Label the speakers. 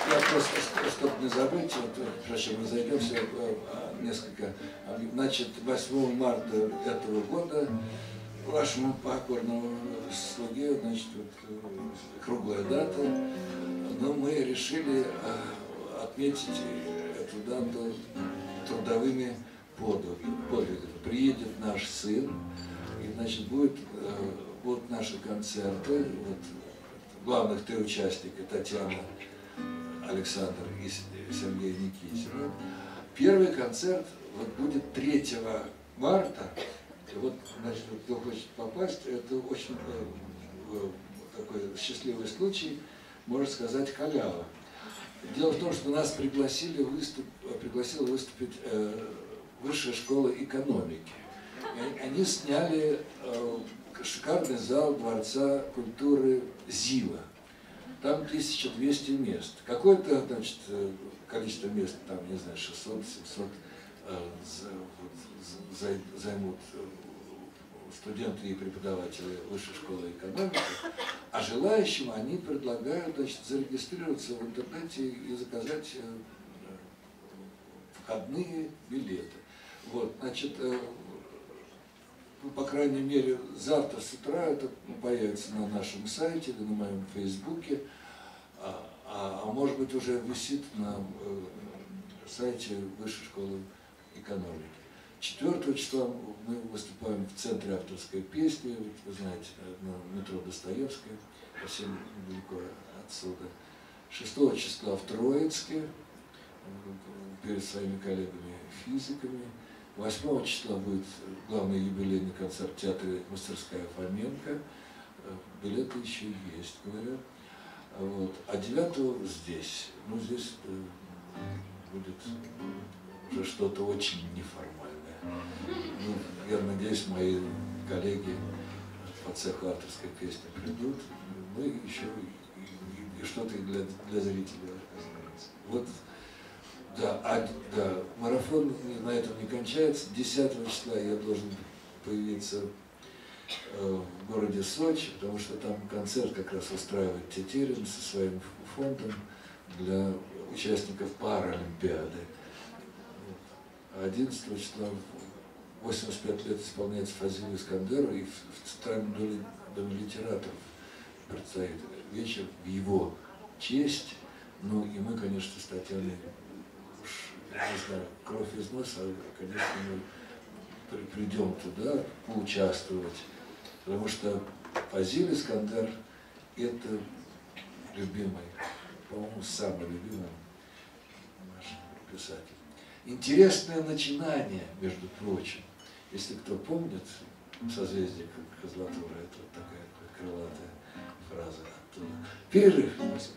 Speaker 1: Я просто, чтобы не забыть, вот, прежде чем мы зайдем, все несколько. Значит, 8 марта этого года вашему покорному слуге, значит, вот, круглая дата, но мы решили отметить эту дату трудовыми подвигами. Приедет наш сын, и, значит, будут наши концерты. Вот, главных 3 участника: Татьяна, Александр и Сергей Никитин. Первый концерт вот будет 3 марта. И вот, значит, кто хочет попасть, это очень такой счастливый случай, можно сказать, халява. Дело в том, что нас пригласила выступить Высшая школа экономики. И они сняли шикарный зал Дворца культуры ЗИЛа. Там 1200 мест. Какое-то, значит, количество мест, там, не знаю, 600-700 займут студенты и преподаватели Высшей школы экономики, а желающим они предлагают, значит, зарегистрироваться в интернете и заказать входные билеты. Вот, значит, по крайней мере, завтра с утра это появится на нашем сайте или на моем фейсбуке, а может быть уже висит на сайте Высшей школы экономики. 4 числа мы выступаем в Центре авторской песни, вы знаете, на метро Достоевская, совсем недалеко отсюда. 6 числа в Троицке перед своими коллегами-физиками. 8 числа будет главный юбилейный концерт в театре «Мастерская Фоменко». Билеты еще есть, говорят. Вот. А 9 здесь. Ну, здесь будет уже что-то очень неформальное. Ну, я надеюсь, мои коллеги по цеху авторской песни придут. Мы еще и что-то для зрителей останется. Вот. Да, марафон на этом не кончается. 10 числа я должен появиться в городе Сочи, потому что там концерт как раз устраивает Тетерин со своим фондом для участников Паралимпиады. 11 числа 85 лет исполняется Фазилу Искандеру, и в Центральном доме литераторов предстоит вечер в его честь. Ну и мы, конечно, с Татьяной, не знаю, кровь из носа, конечно, мы придем туда поучаствовать, потому что Фазиль Искандер – это любимый, по-моему, самый любимый наш писатель. Интересное начинание, между прочим, если кто помнит созвездие Козлатура, это вот такая крылатая фраза оттуда. Перерыв.